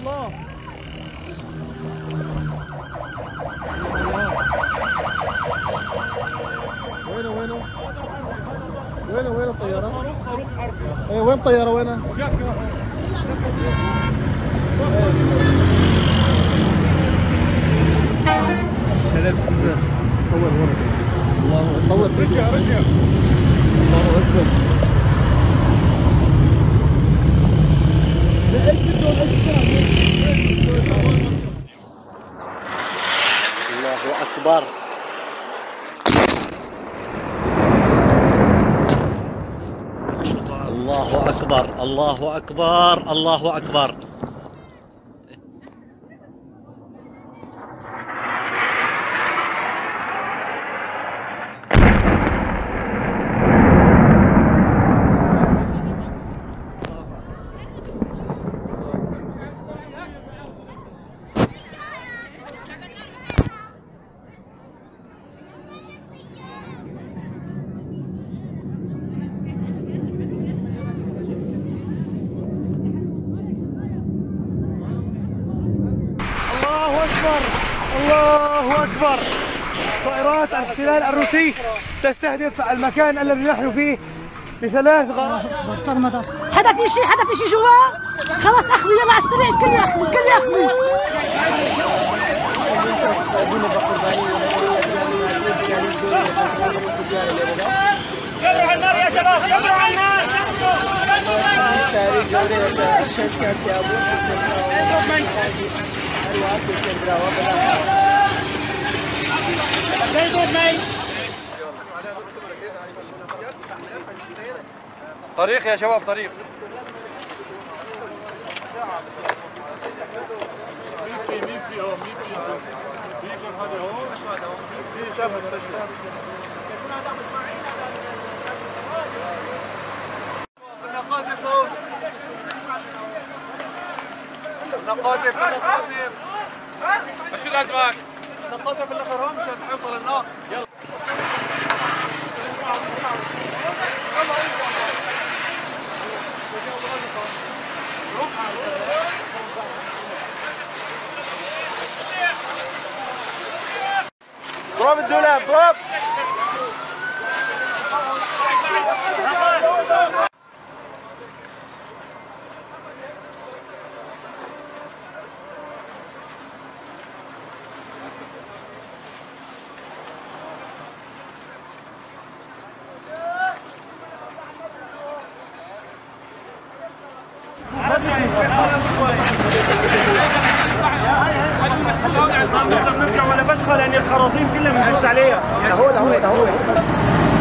الله. وينه الطيارة؟ صاروخ حربي. ايه وين الطيارة وينها؟ شباب استاذ صور ورا. الله صور رجع الله اكبر. الله اكبر. الله أكبر الله أكبر الله أكبر. الله أكبر. طائرات الاحتلال الروسي تستهدف المكان الذي نحن فيه بثلاث غارات. حدا في شيء جوا؟ خلاص اخوي يلا على السريع الكل ياخذوا. كبروا على النار يا شباب كبروا على النار. طريق يا شباب طريق. النقاذف شو لازمك؟ النقاذف اللي خرهم مشان تحطوا للنار. يلا ضرب الدولاب ضرب. نرجع ولا بدخل لان الخراطيم كلها بنهش عليها. هو